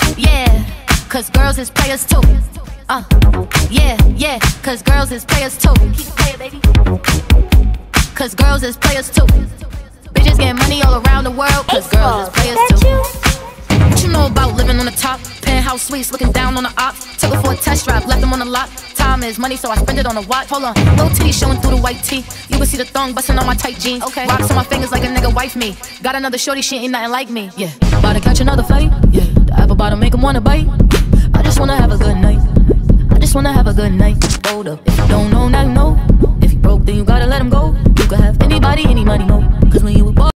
Yeah, cause girls is players too. Yeah, cause girls is players too. Keep playing, baby. Cause girls is players too. Bitches getting money all around the world, cause girls is players too. What you know about living on the top? Penthouse suites, looking down on the ops. Took her for a test drive, left them on the lot. Time is money, so I spend it on a watch. Hold on, little titty showing through the white tee. You can see the thong busting on my tight jeans. Okay, rocks on my fingers like a nigga wife me. Got another shorty, she ain't nothing like me. Yeah, about to catch another fight. Yeah, the apple bottom make him wanna bite. I just wanna have a good night. I just wanna have a good night. Hold up, if you don't know, now you know. If you broke, then you gotta let him go. You could have anybody, any money, no. Cause when you